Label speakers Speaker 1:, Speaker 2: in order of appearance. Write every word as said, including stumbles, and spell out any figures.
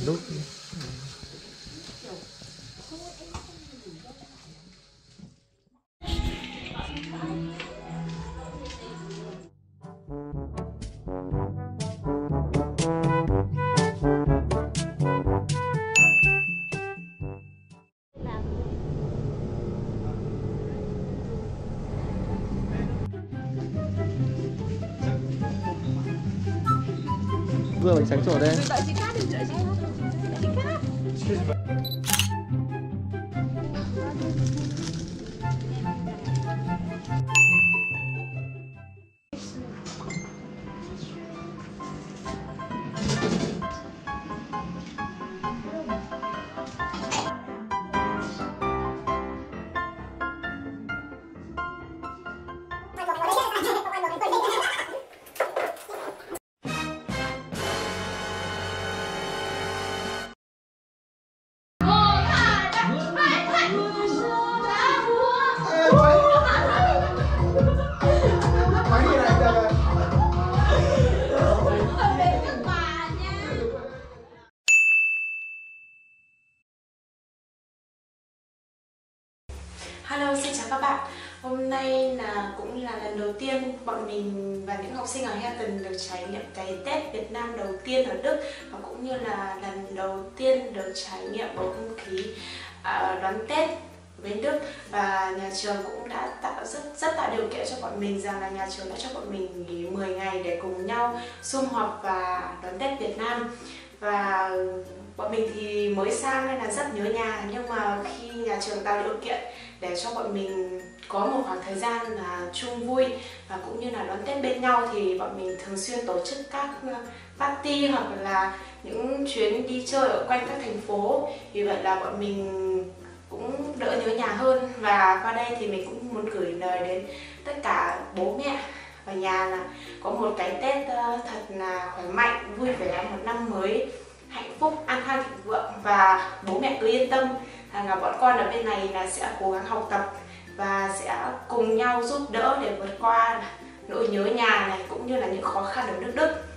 Speaker 1: Lúc vừa bánh tráng trộn đây.
Speaker 2: Đợi chị Cát đi, đợi chị Đợi chị Cát.
Speaker 3: Hello, xin chào các bạn. Hôm nay là cũng là lần đầu tiên bọn mình và những học sinh ở Heaton được trải nghiệm cái Tết Việt Nam đầu tiên ở Đức, và cũng như là lần đầu tiên được trải nghiệm bầu không khí uh, đón Tết bên Đức. Và nhà trường cũng đã tạo rất rất tạo điều kiện cho bọn mình, rằng là nhà trường đã cho bọn mình nghỉ mười ngày để cùng nhau sum họp và đón Tết Việt Nam. Và bọn mình thì mới sang nên là rất nhớ nhà, nhưng mà khi nhà trường tạo điều kiện để cho bọn mình có một khoảng thời gian là chung vui và cũng như là đón Tết bên nhau, thì bọn mình thường xuyên tổ chức các party hoặc là những chuyến đi chơi ở quanh các thành phố. Vì vậy là bọn mình cũng đỡ nhớ nhà hơn. Và qua đây thì mình cũng muốn gửi lời đến tất cả bố mẹ và nhà là có một cái Tết thật là khỏe mạnh, vui vẻ, một năm mới hạnh phúc, an khang thịnh vượng. Và bố mẹ cứ yên tâm rằng là bọn con ở bên này là sẽ cố gắng học tập và sẽ cùng nhau giúp đỡ để vượt qua nỗi nhớ nhà này cũng như là những khó khăn ở nước Đức.